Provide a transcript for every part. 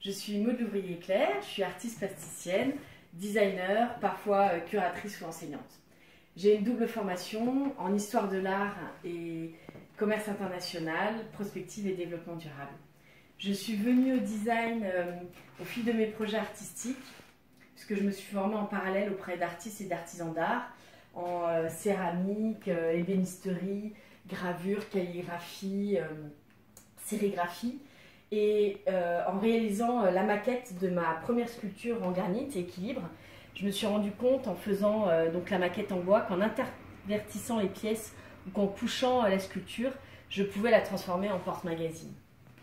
Je suis Maud Louvrier-Claire, je suis artiste plasticienne, designer, parfois curatrice ou enseignante. J'ai une double formation en histoire de l'art et commerce international, prospective et développement durable. Je suis venue au design au fil de mes projets artistiques, puisque je me suis formée en parallèle auprès d'artistes et d'artisans d'art, en céramique, ébénisterie, gravure, calligraphie, sérigraphie. Et en réalisant la maquette de ma première sculpture en granit et équilibre, je me suis rendu compte en faisant donc la maquette en bois qu'en intervertissant les pièces ou qu'en couchant la sculpture, je pouvais la transformer en porte-magazine.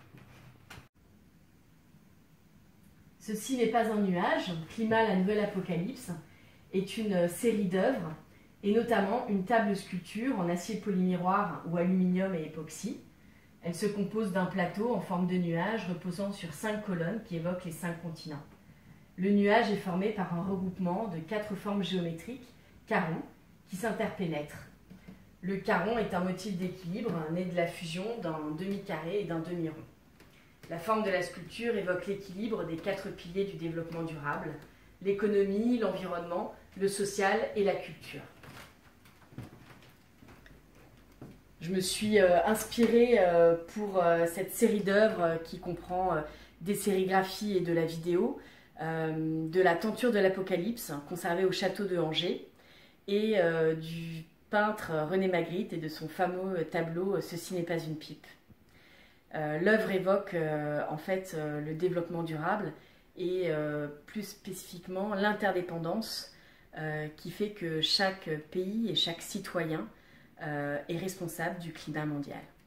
Ceci n'est pas un nuage, Climat, la nouvelle apocalypse est une série d'œuvres et notamment une table sculpture en acier polymiroir ou aluminium et époxy. Elle se compose d'un plateau en forme de nuage reposant sur 5 colonnes qui évoquent les 5 continents. Le nuage est formé par un regroupement de 4 formes géométriques, carons, qui s'interpénètrent. Le caron est un motif d'équilibre né de la fusion d'un demi-carré et d'un demi-rond. La forme de la sculpture évoque l'équilibre des 4 piliers du développement durable, l'économie, l'environnement, le social et la culture. Je me suis inspirée pour cette série d'œuvres qui comprend des sérigraphies et de la vidéo, de la tenture de l'Apocalypse conservée au château de Angers et du peintre René Magritte et de son fameux tableau « Ceci n'est pas une pipe ». L'œuvre évoque en fait le développement durable et plus spécifiquement l'interdépendance qui fait que chaque pays et chaque citoyen est responsable du climat mondial.